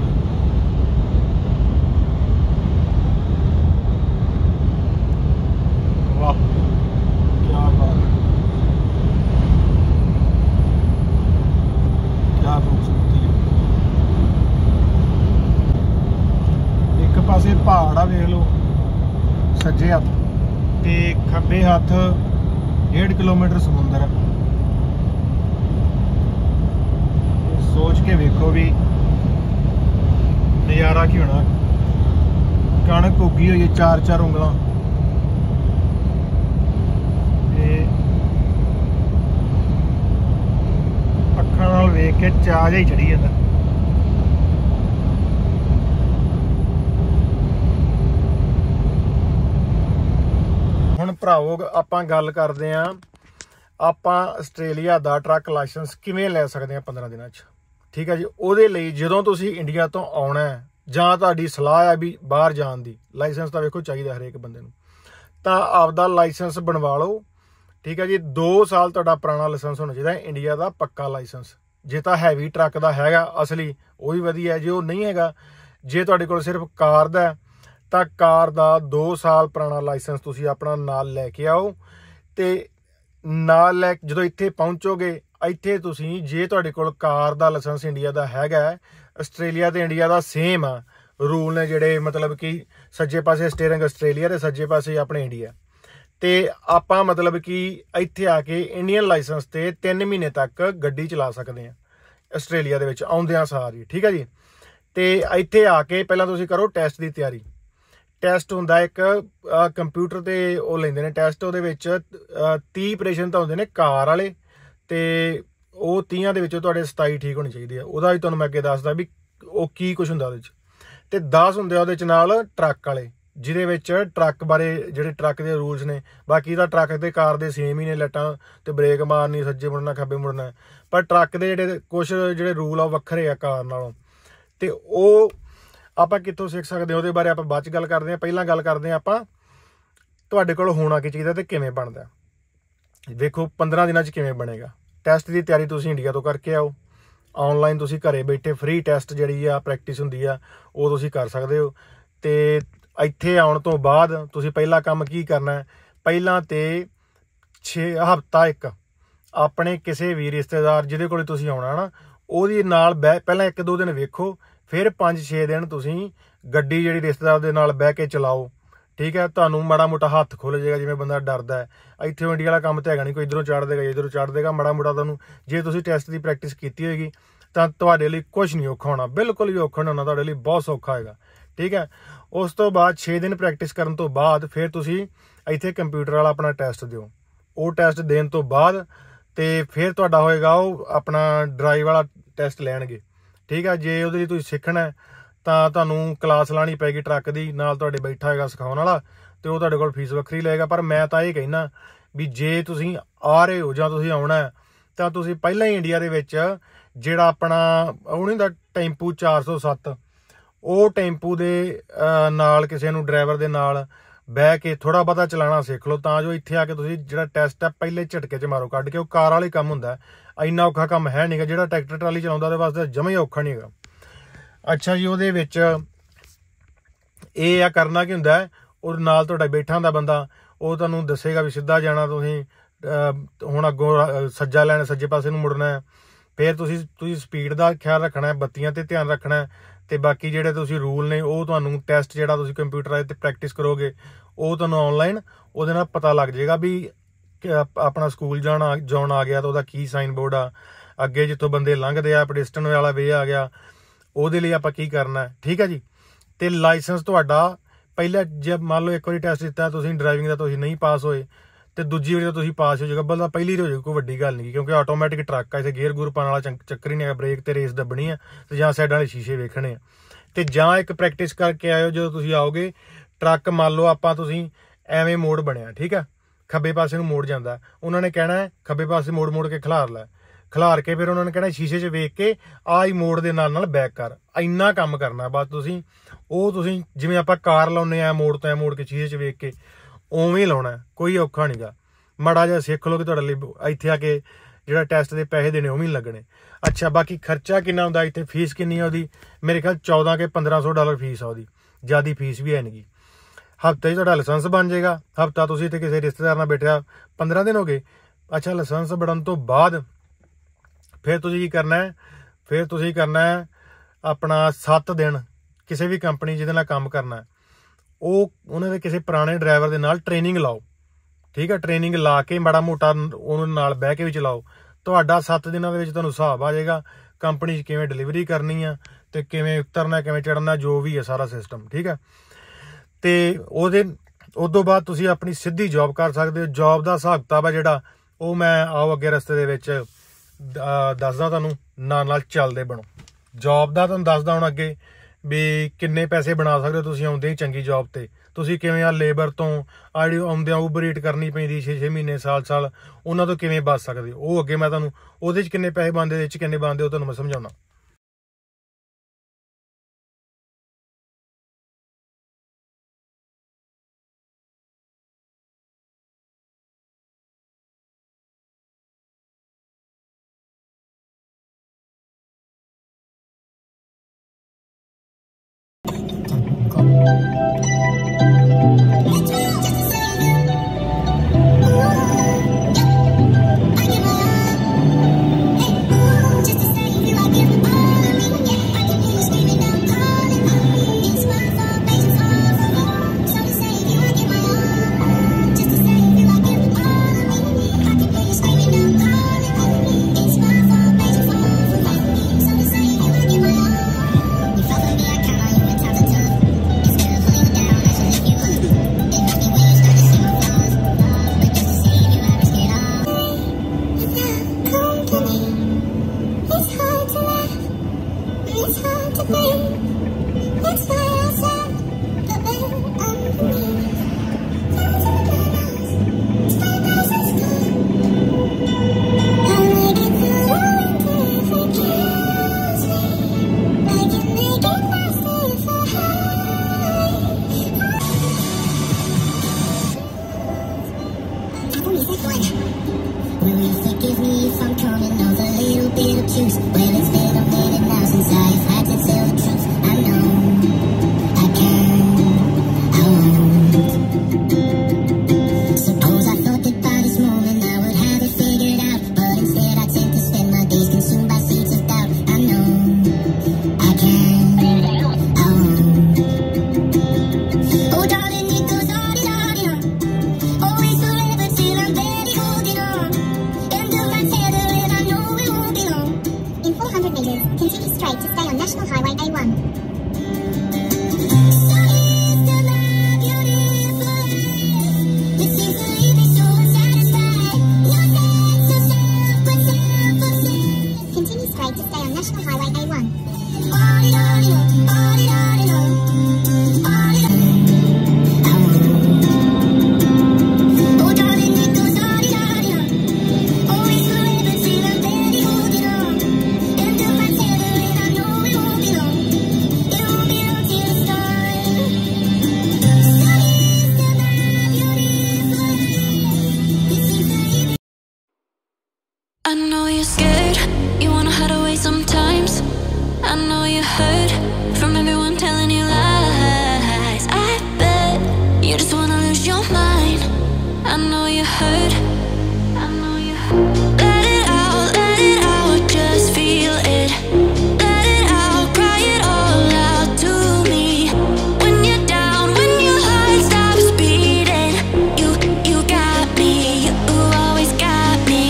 वाह क्या बात, क्या खूबसूरती है। एक पासे पहाड़ आ वेख लो सज्जे हत्थ, ते खब्बे हत्थ 1.5 किलोमीटर समुंदर है। सोच के वेखो भी नज़ारा की होना। कणक उगी हुई है 4-4 उंगलों। अखां नाल वेख के चाह जिहा ही चढ़ी जांदा। ਭਰਾਵੋ ਆਪਾਂ ਗੱਲ ਕਰਦੇ ਆਂ ਆਪਾਂ ਆਸਟ੍ਰੇਲੀਆ ਦਾ ਟਰੱਕ ਲਾਇਸੈਂਸ ਕਿਵੇਂ ਲੈ ਸਕਦੇ ਆਂ 15 ਦਿਨਾਂ 'ਚ। ਠੀਕ ਹੈ ਜੀ। ਉਹਦੇ ਲਈ ਜਦੋਂ ਤੁਸੀਂ ਇੰਡੀਆ ਤੋਂ ਆਉਣਾ ਹੈ ਜਾਂ ਤੁਹਾਡੀ ਸਲਾਹ ਹੈ ਵੀ ਬਾਹਰ ਜਾਣ ਦੀ, ਲਾਇਸੈਂਸ ਤਾਂ ਵੇਖੋ ਚਾਹੀਦਾ ਹਰੇਕ ਬੰਦੇ ਨੂੰ, ਤਾਂ ਆਪਦਾ ਲਾਇਸੈਂਸ ਬਣਵਾ ਲਓ। ਠੀਕ ਹੈ ਜੀ। 2 ਸਾਲ ਤੁਹਾਡਾ ਪੁਰਾਣਾ ਲਾਇਸੈਂਸ ਹੋਣਾ ਚਾਹੀਦਾ ਇੰਡੀਆ ਦਾ, ਪੱਕਾ ਲਾਇਸੈਂਸ। ਜੇ ਤਾਂ ਹੈਵੀ ਟਰੱਕ ਦਾ ਹੈਗਾ ਅਸਲੀ, ਉਹ ਵੀ ਵਧੀਆ। ਜੇ ਉਹ ਨਹੀਂ ਹੈਗਾ, ਜੇ ਤੁਹਾਡੇ ਕੋਲ ਸਿਰਫ ਕਾਰ ਦਾ, ਤਾਂ ਕਾਰ ਦਾ 2 ਸਾਲ ਪੁਰਾਣਾ ਲਾਇਸੈਂਸ ਤੁਸੀਂ ਆਪਣਾ ਨਾਲ ਲੈ ਕੇ ਆਓ। ਤੇ ਨਾਲ ਲੈ ਜਦੋਂ ਇੱਥੇ ਪਹੁੰਚੋਗੇ, ਇੱਥੇ ਤੁਸੀਂ ਜੇ ਤੁਹਾਡੇ ਕੋਲ ਕਾਰ ਦਾ ਲਾਇਸੈਂਸ ਇੰਡੀਆ ਦਾ ਹੈਗਾ, ਆਸਟ੍ਰੇਲੀਆ ਤੇ ਇੰਡੀਆ ਦਾ ਸੇਮ ਆ ਰੂਲ ਨੇ ਜਿਹੜੇ, ਮਤਲਬ ਕਿ ਸੱਜੇ ਪਾਸੇ ਸਟੀਅਰਿੰਗ ਆਸਟ੍ਰੇਲੀਆ ਤੇ ਸੱਜੇ ਪਾਸੇ ਆਪਣੇ ਇੰਡੀਆ। ਤੇ ਆਪਾਂ ਮਤਲਬ ਕਿ ਇੱਥੇ ਆ ਕੇ ਇੰਡੀਅਨ ਲਾਇਸੈਂਸ ਤੇ 3 ਮਹੀਨੇ ਤੱਕ ਗੱਡੀ ਚਲਾ ਸਕਦੇ ਆ ਆਸਟ੍ਰੇਲੀਆ ਦੇ ਵਿੱਚ ਆਉਂਦਿਆਂ ਸਾਰ ਹੀ। ਠੀਕ ਹੈ ਜੀ। ਤੇ ਇੱਥੇ ਆ ਕੇ ਪਹਿਲਾਂ ਤੁਸੀਂ ਕਰੋ ਟੈਸਟ ਦੀ ਤਿਆਰੀ। ਟੈਸਟ ਹੁੰਦਾ ਇੱਕ ਕੰਪਿਊਟਰ ਤੇ ਉਹ ਲੈਂਦੇ ਨੇ ਟੈਸਟ। ਉਹਦੇ ਵਿੱਚ 30 ਪ੍ਰਸ਼ਨ ਤਾਂ ਹੁੰਦੇ ਨੇ ਕਾਰ ਵਾਲੇ, ਤੇ ਉਹ 30 ਦੇ ਵਿੱਚੋਂ ਤੁਹਾਡੇ 27 ਠੀਕ ਹੋਣੀ ਚਾਹੀਦੀ ਆ। ਉਹਦਾ ਵੀ ਤੁਹਾਨੂੰ ਮੈਂ ਅੱਗੇ ਦੱਸਦਾ ਵੀ ਉਹ ਕੀ ਕੁਛ ਹੁੰਦਾ ਉਹਦੇ 'ਚ। ਤੇ 10 ਹੁੰਦੇ ਆ ਉਹਦੇ 'ਚ ਨਾਲ ਟਰੱਕ ਵਾਲੇ, ਜਿਹਦੇ ਵਿੱਚ ਟਰੱਕ ਬਾਰੇ ਜਿਹੜੇ ਟਰੱਕ ਦੇ ਰੂਲਸ ਨੇ। ਬਾਕੀ ਤਾਂ ਟਰੱਕ ਤੇ ਕਾਰ ਦੇ ਸੇਮ ਹੀ ਨੇ, ਲਾਈਟਾਂ ਤੇ ਬ੍ਰੇਕ ਮਾਰਨੀ, ਸੱਜੇ ਮੁੜਨਾ ਖੱਬੇ ਮੁੜਨਾ। ਪਰ ਟਰੱਕ ਦੇ ਜਿਹੜੇ ਕੁਛ ਜਿਹੜੇ ਰੂਲ ਆ ਉਹ ਵੱਖਰੇ ਆ ਕਾਰ ਨਾਲੋਂ। ਤੇ ਉਹ ਆਪਾਂ ਕਿੱਥੋਂ ਸਿੱਖ ਸਕਦੇ ਹਾਂ ਉਹਦੇ ਬਾਰੇ ਆਪਾਂ ਬਾਅਦ 'ਚ ਗੱਲ ਕਰਦੇ ਹਾਂ। ਪਹਿਲਾਂ ਗੱਲ ਕਰਦੇ ਹਾਂ ਆਪਾਂ ਤੁਹਾਡੇ ਕੋਲ ਹੋਣਾ ਕੀ ਚਾਹੀਦਾ ਤੇ ਕਿਵੇਂ ਬਣਦਾ। ਵੇਖੋ 15 ਦਿਨਾਂ 'ਚ ਕਿਵੇਂ ਬਣੇਗਾ। ਟੈਸਟ ਦੀ ਤਿਆਰੀ ਤੁਸੀਂ ਇੰਡੀਆ ਤੋਂ ਕਰਕੇ ਆਓ। ਆਨਲਾਈਨ ਤੁਸੀਂ ਘਰੇ ਬੈਠੇ ਫ੍ਰੀ ਟੈਸਟ ਜਿਹੜੀ ਆ ਪ੍ਰੈਕਟਿਸ ਹੁੰਦੀ ਆ ਉਹ ਤੁਸੀਂ ਕਰ ਸਕਦੇ ਹੋ। ਤੇ ਇੱਥੇ ਆਉਣ ਤੋਂ ਬਾਅਦ ਤੁਸੀਂ ਪਹਿਲਾ ਕੰਮ ਕੀ ਕਰਨਾ, ਪਹਿਲਾਂ ਤੇ 6 ਹਫ਼ਤਾ ਇੱਕ ਆਪਣੇ ਕਿਸੇ ਵੀ ਰਿਸ਼ਤੇਦਾਰ ਜਿਹਦੇ ਕੋਲ ਤੁਸੀਂ ਆਉਣਾ ਨਾ, ਉਹਦੀ ਨਾਲ ਪਹਿਲਾਂ 1-2 ਦਿਨ ਵੇਖੋ, ਫਿਰ 5-6 ਦਿਨ ਤੁਸੀਂ ਗੱਡੀ ਜਿਹੜੀ ਰਿਸ਼ਤੇਦਾਰ ਦੇ ਨਾਲ ਬਹਿ ਕੇ ਚਲਾਓ। ਠੀਕ ਹੈ। ਤੁਹਾਨੂੰ ਮਾੜਾ ਮੋਟਾ ਹੱਥ ਖੁੱਲ ਜਾਏਗਾ, ਜਿਵੇਂ ਬੰਦਾ ਡਰਦਾ ਹੈ। ਇੱਥੇ ਇੰਡੀਆ ਵਾਲਾ ਕੰਮ ਤਾਂ ਹੈਗਾ ਨਹੀਂ, ਕੋਈ ਇੱਧਰੋਂ ਚੜ੍ਹ ਦੇਗਾ ਇੱਧਰੋਂ ਚੜ੍ਹ ਦੇਗਾ। ਮਾੜਾ ਮੋਟਾ ਤੁਹਾਨੂੰ ਜੇ ਤੁਸੀਂ ਟੈਸਟ ਦੀ ਪ੍ਰੈਕਟਿਸ ਕੀਤੀ ਹੋਏਗੀ ਤਾਂ ਤੁਹਾਡੇ ਲਈ ਕੁਛ ਨਹੀਂ ਔਖਾ ਹੋਣਾ, ਬਿਲਕੁਲ ਵੀ ਔਖਾ ਨਹੀਂ ਹੋਣਾ, ਤੁਹਾਡੇ ਲਈ ਬਹੁਤ ਸੌਖਾ ਹੋਏਗਾ। ਠੀਕ ਹੈ। ਉਸ ਤੋਂ ਬਾਅਦ 6 ਦਿਨ ਪ੍ਰੈਕਟਿਸ ਕਰਨ ਤੋਂ ਬਾਅਦ ਫਿਰ ਤੁਸੀਂ ਇੱਥੇ ਕੰਪਿਊਟਰ ਵਾਲਾ ਆਪਣਾ ਟੈਸਟ ਦਿਓ। ਉਹ ਟੈਸਟ ਦੇਣ ਤੋਂ ਬਾਅਦ ਤੇ ਫਿਰ ਤੁਹਾਡਾ ਹੋਏਗਾ ਉਹ ਆਪਣਾ ਡਰਾਈਵ ਵਾਲਾ ਟੈਸਟ ਲੈਣਗੇ। ਠੀਕ ਹੈ। ਜੇ ਉਹਦੇ ਲਈ ਤੁਸੀਂ ਸਿੱਖਣਾ ਤਾਂ ਤੁਹਾਨੂੰ ਕਲਾਸ ਲਾਣੀ ਪਏਗੀ ਟਰੱਕ ਦੀ, ਨਾਲ ਤੁਹਾਡੇ ਬੈਠਾ ਹੋਏਗਾ ਸਿਖਾਉਣ ਵਾਲਾ, ਤੇ ਉਹ ਤੁਹਾਡੇ ਕੋਲ ਫੀਸ ਵੱਖਰੀ ਲਏਗਾ। ਪਰ ਮੈਂ ਤਾਂ ਇਹ ਕਹਿਣਾ ਵੀ ਜੇ ਤੁਸੀਂ ਆ ਰਹੇ ਹੋ ਜਾਂ ਤੁਸੀਂ ਆਉਣਾ ਤਾਂ ਤੁਸੀਂ ਪਹਿਲਾਂ ਹੀ ਇੰਡੀਆ ਦੇ ਵਿੱਚ ਜਿਹੜਾ ਆਪਣਾ ਉਹ ਨਹੀਂ ਹੁੰਦਾ ਟੈਂਪੂ 407, ਉਹ ਟੈਂਪੂ ਦੇ ਨਾਲ ਕਿਸੇ ਨੂੰ ਡਰਾਈਵਰ ਦੇ ਨਾਲ ਬਹਿ ਕੇ ਥੋੜਾ ਬਹੁਤਾ ਚਲਾਉਣਾ ਸਿੱਖ ਲਓ, ਤਾਂ ਜੋ ਇੱਥੇ ਆ ਕੇ ਤੁਸੀਂ ਜਿਹੜਾ ਟੈਸਟ ਹੈ ਪਹਿਲੇ ਝਟਕੇ 'ਚ ਮਾਰੋ ਕੱਢ ਕੇ। ਉਹ ਕਾਰ ਵਾਲਾ ਹੀ ਕੰਮ ਹੁੰਦਾ, ਇੰਨਾ ਔਖਾ ਕੰਮ ਹੈ ਨਹੀਂਗਾ। ਜਿਹੜਾ ਟਰੈਕਟਰ ਟਰਾਲੀ ਚਲਾਉਂਦਾ ਉਹਦੇ ਵਾਸਤੇ ਜਮਾਂ ਹੀ ਔਖਾ ਨਹੀਂ ਹੈਗਾ। ਅੱਛਾ ਜੀ। ਉਹਦੇ ਵਿੱਚ ਇਹ ਆ ਕਰਨਾ ਕੀ ਹੁੰਦਾ, ਉਹ ਨਾਲ ਤੁਹਾਡਾ ਬੈਠਾ ਹੁੰਦਾ ਬੰਦਾ, ਉਹ ਤੁਹਾਨੂੰ ਦੱਸੇਗਾ ਵੀ ਸਿੱਧਾ ਜਾਣਾ ਤੁਸੀਂ, ਹੁਣ ਅੱਗੋਂ ਸੱਜਾ ਲੈਣਾ, ਸੱਜੇ ਪਾਸੇ ਨੂੰ ਮੁੜਨਾ। ਫਿਰ ਤੁਸੀਂ ਸਪੀਡ ਦਾ ਖਿਆਲ ਰੱਖਣਾ, ਬੱਤੀਆਂ ਤੇ ਧਿਆਨ ਰੱਖਣਾ। ਤੇ ਬਾਕੀ ਜਿਹੜੇ ਤੁਸੀਂ ਰੂਲ ਨੇ ਉਹ ਤੁਹਾਨੂੰ ਟੈਸਟ ਜਿਹੜਾ ਤੁਸੀਂ ਕੰਪਿਊਟਰ ਤੇ ਪ੍ਰੈਕਟਿਸ ਕਰੋਗੇ ਉਹ ਤੁਹਾਨੂੰ ਆਨਲਾਈਨ ਉਹਦੇ ਨਾਲ ਪਤਾ ਲੱਗ ਜਾਏਗਾ ਵੀ ਆਪਣਾ ਸਕੂਲ ਜਾਣ ਆ ਗਿਆ ਤਾਂ ਉਹਦਾ ਕੀ ਸਾਈਨ ਬੋਰਡ ਆ, ਅੱਗੇ ਜਿੱਥੋਂ ਬੰਦੇ ਲੰਘਦੇ ਆ ਪੈਡਿਸਟਨ ਵਾਲਾ ਵੇ ਆ ਗਿਆ, ਉਹਦੇ ਲਈ ਆਪਾਂ ਕੀ ਕਰਨਾ। ਠੀਕ ਹੈ ਜੀ। ਤੇ ਲਾਇਸੈਂਸ ਤੁਹਾਡਾ ਪਹਿਲਾਂ ਜੇ ਮੰਨ ਲਓ ਇੱਕ ਵਾਰੀ ਟੈਸਟ ਦਿੱਤਾ ਤੁਸੀਂ ਡਰਾਈਵਿੰਗ ਦਾ, ਤੁਸੀਂ ਨਹੀਂ ਪਾਸ ਹੋਏ ਤੇ ਦੂਜੀ ਵਾਰੀ ਤਾਂ ਤੁਸੀਂ ਪਾਸ ਹੋ ਜਾਏਗਾ। ਬੰਦਾ ਪਹਿਲੀ ਹੋ ਜਾਏਗਾ, ਕੋਈ ਵੱਡੀ ਗੱਲ ਨਹੀਂ, ਕਿਉਂਕਿ ਆਟੋਮੈਟਿਕ ਟਰੱਕ ਆ, ਇੱਥੇ ਗੇਅਰ ਗੂਰ ਪਾਉਣ ਵਾਲਾ ਚੱਕਰ ਹੀ ਨਹੀਂ ਹੈਗਾ। ਬ੍ਰੇਕ ਤੇ ਰੇਸ ਦੱਬਣੀ ਆ ਤੇ ਜਾਂ ਸਾਈਡਾਂ ਵਾਲੇ ਸ਼ੀਸ਼ੇ ਵੇਖਣੇ ਆ। ਤੇ ਜਾਂ ਇੱਕ ਪ੍ਰੈਕਟਿਸ ਕਰਕੇ ਆਇਓ ਜਦੋਂ ਤੁਸੀਂ ਆਓਗੇ। ਟਰੱਕ ਮੰਨ ਲਓ ਆਪਾਂ ਤੁਸੀਂ ਐਵੇਂ ਮੋੜ ਬਣਿਆ, ਠੀਕ ਆ, ਖੱਬੇ ਪਾਸੇ ਨੂੰ ਮੋੜ ਜਾਂਦਾ, ਉਹਨਾਂ ਨੇ ਕਹਿਣਾ ਖੱਬੇ ਪਾਸੇ ਮੋੜ ਕੇ ਖਿਲਾਰ ਕੇ ਫਿਰ ਉਹਨਾਂ ਨੇ ਕਹਿਣਾ ਸ਼ੀਸ਼ੇ 'ਚ ਵੇਖ ਕੇ ਆਹ ਹੀ ਮੋੜ ਦੇ ਨਾਲ ਬੈਕ ਕਰ। ਇੰਨਾ ਕੰਮ ਕਰਨਾ ਬਸ ਤੁਸੀਂ। ਉਹ ਤੁਸੀਂ ਜਿਵੇਂ ਆਪਾਂ ਕਾਰ ਲਾਉਂਦੇ ਆ ਮੋੜ ਤੋਂ ਮੋੜ ਕੇ ਸ਼ੀਸ਼ੇ 'ਚ ਵੇਖ ਕੇ, ਉਵੇਂ ਲਾਉਣਾ, ਕੋਈ ਔਖਾ ਨਹੀਂ ਗਾ। ਮਾੜਾ ਜਿਹਾ ਸਿੱਖ ਲਓ ਕਿ ਤੁਹਾਡੇ ਲਈ ਇੱਥੇ ਆ ਕੇ ਜਿਹੜਾ ਟੈਸਟ ਦੇ ਪੈਸੇ ਦੇਣੇ ਉਹ ਵੀ ਨਹੀਂ ਲੱਗਣੇ। ਅੱਛਾ। ਬਾਕੀ ਖਰਚਾ ਕਿੰਨਾ ਹੁੰਦਾ ਇੱਥੇ, ਫੀਸ ਕਿੰਨੀ ਆ ਉਹਦੀ? ਮੇਰੇ ਖਿਆਲ 14 ਕੇ $1500 ਫੀਸ ਆ ਉਹਦੀ, ਜ਼ਿਆਦਾ ਫੀਸ ਵੀ ਹੈ ਨਹੀਂ। ਹਫ਼ਤੇ 'ਚ ਤੁਹਾਡਾ ਲਾਇਸੈਂਸ ਬਣ ਜਾਏਗਾ। ਹਫ਼ਤਾ ਤੁਸੀਂ ਇੱਥੇ ਕਿਸੇ ਰਿਸ਼ਤੇਦਾਰ ਨਾਲ ਬੈਠਿਆ 15 ਦਿਨ ਹੋ ਗਏ। ਅੱਛਾ। ਲਾਇਸੈਂਸ ਬਣਨ ਤੋਂ ਬਾਅਦ ਫਿਰ ਤੁਸੀਂ ਕੀ ਕਰਨਾ ਹੈ, ਆਪਣਾ 7 ਦਿਨ ਕਿਸੇ ਵੀ ਕੰਪਨੀ ਜਿਹਦੇ ਨਾਲ ਕੰਮ ਕਰਨਾ ਉਹਨਾਂ ਦੇ ਕਿਸੇ ਪੁਰਾਣੇ ਡਰਾਈਵਰ ਦੇ ਨਾਲ ਟ੍ਰੇਨਿੰਗ ਲਾਓ। ਠੀਕ ਹੈ। ਟ੍ਰੇਨਿੰਗ ਲਾ ਕੇ ਮਾੜਾ ਮੋਟਾ ਉਹਨਾਂ ਨਾਲ ਬਹਿ ਕੇ ਵੀ ਚਲਾਓ। ਤੁਹਾਡਾ 7 ਦਿਨਾਂ ਦੇ ਵਿੱਚ ਤੁਹਾਨੂੰ ਹਿਸਾਬ ਆ ਜਾਏਗਾ ਕੰਪਨੀ 'ਚ ਕਿਵੇਂ ਡਿਲੀਵਰੀ ਕਰਨੀ ਆ ਤੇ ਕਿਵੇਂ ਉਤਰਨਾ, ਕਿਵੇਂ ਚੜ੍ਹਨਾ, ਜੋ ਵੀ ਹੈ ਸਾਰਾ ਸਿਸਟਮ। ਠੀਕ ਹੈ। ਤੇ ਉਦੋਂ ਬਾਅਦ ਤੁਸੀਂ ਆਪਣੀ ਸਿੱਧੀ ਜੌਬ ਕਰ ਸਕਦੇ ਹੋ। ਜੌਬ ਦਾ ਹਿਸਾਬ ਕਿਤਾਬ ਆ ਜਿਹੜਾ ਉਹ ਮੈਂ ਆਓ ਅੱਗੇ ਰਸਤੇ ਦੇ ਵਿੱਚ ਦੱਸਦਾ ਤੁਹਾਨੂੰ, ਨਾਲ ਚੱਲਦੇ ਬਣੋ। ਜੌਬ ਦਾ ਤੁਹਾਨੂੰ ਦੱਸਦਾ ਹੁਣ ਅੱਗੇ ਵੀ ਕਿੰਨੇ ਪੈਸੇ ਬਣਾ ਸਕਦੇ ਹੋ ਤੁਸੀਂ ਆਉਂਦੇ ਹੀ ਚੰਗੀ ਜੌਬ ਤੇ। ਤੁਸੀਂ ਕਿਵੇਂ ਆ ਲੇਬਰ ਤੋਂ ਆ ਜਿਹੜੀ ਆਉਂਦਿਆਂ ਉਬਰ ਈਟ ਕਰਨੀ ਪੈਂਦੀ 6-6 ਮਹੀਨੇ ਸਾਲ ਉਹਨਾਂ ਤੋਂ ਕਿਵੇਂ ਬਚ ਸਕਦੇ ਹੋ। ਉਹ ਅੱਗੇ ਮੈਂ ਤੁਹਾਨੂੰ ਉਹਦੇ 'ਚ ਕਿੰਨੇ ਪੈਸੇ ਬਣਦੇ, ਇਹਦੇ 'ਚ ਕਿੰਨੇ ਬਣਦੇ ਉਹ ਤੁਹਾਨੂੰ ਮੈਂ ਸਮਝਾਉਣਾ। I know you're scared, you wanna hide away sometimes. I know you hurt from everyone telling you lies. I bet you just wanna lose your mind. I know you hurt, I know you hurt. Let it out, just feel it. Let it out, cry it all out to me. When you're down, when your heart stops beating, you got me, you always got me.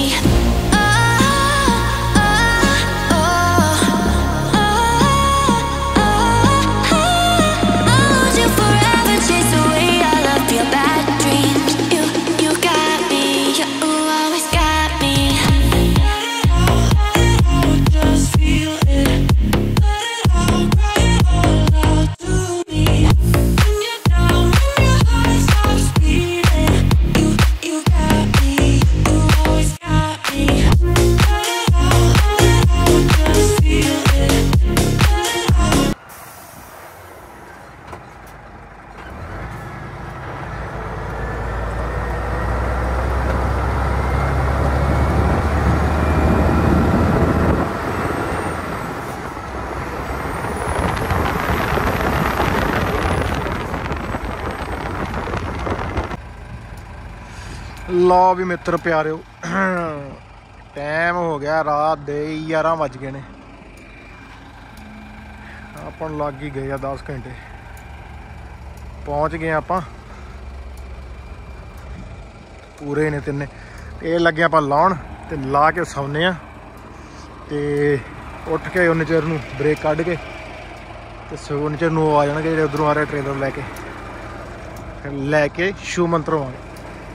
लो भी मित्र प्यारिओ time हो गया रात दे 11 बज गए ने अपन लग ही गए 10 घंटे पहुँच गए आप पूरे ने तिन्ने ये लगे आप लाउन ते ला के सौने ते उठ के उन्ने चिर नूं ब्रेक कढ़ के ते उन्ने चिर नूं आ जाणगे जेह्ड़े उधरों आ रहे ट्रेलर लैके शू मंत्रों आए।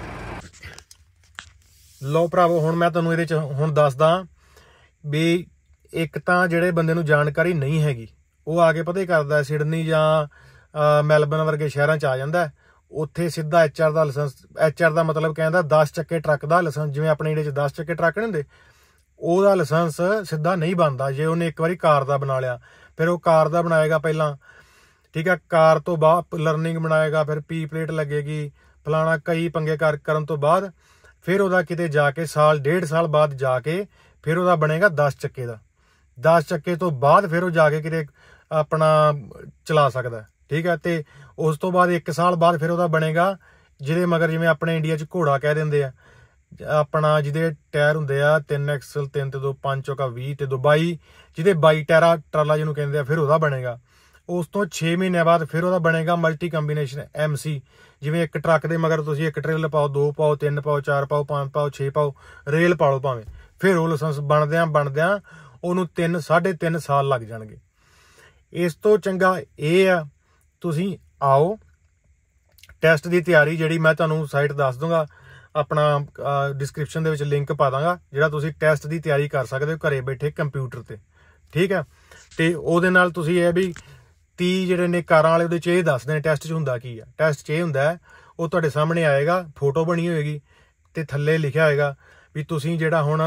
लो भरावो हुण मैं तुहानूं इहदे च हुण दसदा भी एक तां जिहड़े बंदे नूं जानकारी नहीं हैगी ਉਹ ਆ ਕੇ ਪਤਾ ਹੀ ਕਰਦਾ ਸਿਡਨੀ ਜਾਂ ਮੈਲਬਨ ਵਰਗੇ ਸ਼ਹਿਰਾਂ 'ਚ ਆ ਜਾਂਦਾ। ਉੱਥੇ ਸਿੱਧਾ HR ਦਾ ਲਾਇਸੈਂਸ, HR ਦਾ ਮਤਲਬ ਕਹਿੰਦਾ 10 ਚੱਕੇ ਟਰੱਕ ਦਾ ਲਾਇਸੈਂਸ। ਜਿਵੇਂ ਆਪਣੇ ਇੰਡੀਆ 'ਚ 10 ਚੱਕੇ ਟਰੱਕ ਨਹੀਂ ਹੁੰਦੇ, ਉਹਦਾ ਲਾਇਸੈਂਸ ਸਿੱਧਾ ਨਹੀਂ ਬਣਦਾ ਜੇ ਉਹਨੇ ਇੱਕ ਵਾਰੀ ਕਾਰ ਦਾ ਬਣਾ ਲਿਆ। ਫਿਰ ਉਹ ਕਾਰ ਦਾ ਬਣਾਏਗਾ ਪਹਿਲਾਂ, ਠੀਕ ਹੈ, ਕਾਰ ਤੋਂ ਬਾਅਦ ਲਰਨਿੰਗ ਬਣਾਏਗਾ, ਫਿਰ P ਪਲੇਟ ਲੱਗੇਗੀ, ਫਲਾਣਾ ਕਈ ਪੰਗੇ ਕਰਨ ਤੋਂ ਬਾਅਦ ਫਿਰ ਉਹਦਾ ਕਿਤੇ ਜਾ ਕੇ ਸਾਲ 1.5 ਸਾਲ ਬਾਅਦ ਜਾ ਕੇ ਫਿਰ ਉਹਦਾ ਬਣੇਗਾ 10 ਚੱਕੇ ਦਾ। 10 ਚੱਕੇ ਤੋਂ ਬਾਅਦ ਫਿਰ ਉਹ ਜਾ ਕੇ ਕਿਤੇ ਆਪਣਾ ਚਲਾ ਸਕਦਾ, ਠੀਕ ਹੈ। ਤੇ ਉਸ ਤੋਂ ਬਾਅਦ 1 ਸਾਲ ਬਾਅਦ ਫਿਰ ਉਹਦਾ ਬਣੇਗਾ ਜਿਹਦੇ ਮਗਰ, ਜਿਵੇਂ ਆਪਣੇ ਇੰਡੀਆ 'ਚ ਘੋੜਾ ਕਹਿ ਦਿੰਦੇ ਆ, ਆਪਣਾ ਜਿਹਦੇ ਟਾਇਰ ਹੁੰਦੇ ਆ 3 ਐਕਸਲ 3 ਤੇ 2 5 ਚੌਕਾ 20 ਤੇ 2 22, ਜਿਹਦੇ 22 ਟਾਇਰਾ ਟਰਾਲਾ ਜਿਹਨੂੰ ਕਹਿੰਦੇ ਆ, ਫਿਰ ਉਹਦਾ ਬਣੇਗਾ। ਉਸ ਤੋਂ 6 ਮਹੀਨਿਆਂ ਬਾਅਦ ਫਿਰ ਉਹਦਾ ਬਣੇਗਾ ਮਲਟੀ ਕੰਬੀਨੇਸ਼ਨ MC। ਜਿਵੇਂ ਇੱਕ ਟਰੱਕ ਦੇ ਮਗਰ ਤੁਸੀਂ ਇੱਕ ਟ੍ਰੇਲਰ ਪਾਓ, 2 ਪਾਓ, 3 ਪਾਓ, 4 ਪਾਓ, 5 ਪਾਓ, 6 ਪਾਓ, ਰੇਲ ਪਾਓ ਭਾਵੇਂ, ਫਿਰ ਉਹ ਲਾਇਸੈਂਸ ਬਣਦਿਆਂ ਉਹਨੂੰ 3-3.5 ਸਾਲ ਲੱਗ ਜਾਣਗੇ। ਇਸ ਤੋਂ ਚੰਗਾ ਇਹ ਆ ਤੁਸੀਂ ਆਓ, ਟੈਸਟ ਦੀ ਤਿਆਰੀ ਜਿਹੜੀ ਮੈਂ ਤੁਹਾਨੂੰ ਸਾਈਟ ਦੱਸ ਦੂੰਗਾ, ਆਪਣਾ ਡਿਸਕ੍ਰਿਪਸ਼ਨ ਦੇ ਵਿੱਚ ਲਿੰਕ ਪਾ ਦਾਂਗਾ, ਜਿਹੜਾ ਤੁਸੀਂ ਟੈਸਟ ਦੀ ਤਿਆਰੀ ਕਰ ਸਕਦੇ ਹੋ ਘਰੇ ਬੈਠੇ ਕੰਪਿਊਟਰ ਤੇ, ਠੀਕ ਹੈ। ਤੇ ਉਹਦੇ ਨਾਲ ਤੁਸੀਂ ਇਹ ਵੀ 30 ਜਿਹੜੇ ਨੇ ਕਾਰਾਂ ਵਾਲੇ ਉਹਦੇ 'ਚ ਇਹ ਦੱਸਦੇ ਨੇ ਟੈਸਟ 'ਚ ਹੁੰਦਾ ਕੀ ਆ। ਟੈਸਟ 'ਚ ਇਹ ਹੁੰਦਾ, ਉਹ ਤੁਹਾਡੇ ਸਾਹਮਣੇ ਆਏਗਾ, ਫੋਟੋ ਬਣੀ ਹੋਏਗੀ ਤੇ ਥੱਲੇ ਲਿਖਿਆ ਹੋਏਗਾ ਵੀ ਤੁਸੀਂ ਜਿਹੜਾ ਹੁਣ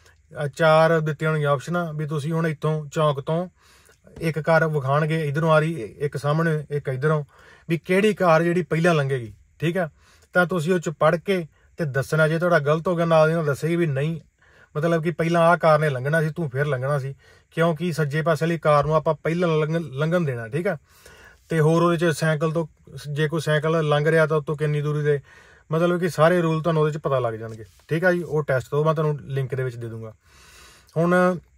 4 ਦਿੱਤੀਆਂ ਹੋਣਗੀਆਂ ਆਪਸ਼ਨਾਂ, ਵੀ ਤੁਸੀਂ ਹੁਣ ਇੱਥੋਂ ਚੌਂਕ ਤੋਂ ਇੱਕ ਕਾਰ ਵਿਖਾਣਗੇ, ਇਧਰੋਂ ਆ ਰਹੀ, ਇੱਕ ਸਾਹਮਣੇ, ਇੱਕ ਇਧਰੋਂ, ਵੀ ਕਿਹੜੀ ਕਾਰ ਜਿਹੜੀ ਪਹਿਲਾਂ ਲੰਘੇਗੀ, ਠੀਕ ਹੈ। ਤਾਂ ਤੁਸੀਂ ਉਹ 'ਚ ਪੜ੍ਹ ਕੇ ਤੇ ਦੱਸਣਾ। ਜੇ ਤੁਹਾਡਾ ਗਲਤ ਹੋ ਗਿਆ ਨਾਲ ਦੀ ਨਾਲ ਦੱਸੇਗੀ ਵੀ ਨਹੀਂ, ਮਤਲਬ ਕਿ ਪਹਿਲਾਂ ਆਹ ਕਾਰ ਨੇ ਲੰਘਣਾ ਸੀ, ਤੂੰ ਫਿਰ ਲੰਘਣਾ ਸੀ, ਕਿਉਂਕਿ ਸੱਜੇ ਪਾਸੇ ਵਾਲੀ ਕਾਰ ਨੂੰ ਆਪਾਂ ਪਹਿਲਾਂ ਲੰਘਣ ਦੇਣਾ, ਠੀਕ ਹੈ। ਤੇ ਹੋਰ ਉਹਦੇ 'ਚ ਸਾਈਕਲ ਤੋਂ, ਜੇ ਕੋਈ ਸਾਈਕਲ ਲੰਘ ਰਿਹਾ ਤਾਂ ਉਤੋਂ ਕਿੰਨੀ ਦੂਰੀ ਦੇ, ਮਤਲਬ ਕਿ ਸਾਰੇ ਰੂਲ ਤੁਹਾਨੂੰ ਉਹਦੇ 'ਚ ਪਤਾ ਲੱਗ ਜਾਣਗੇ, ਠੀਕ ਹੈ ਜੀ। ਉਹ ਟੈਸਟ ਤੋਂ ਮੈਂ ਤੁਹਾਨੂੰ ਲਿੰਕ ਦੇ ਵਿੱਚ ਦੇ ਦੂੰਗਾ। ਹੁਣ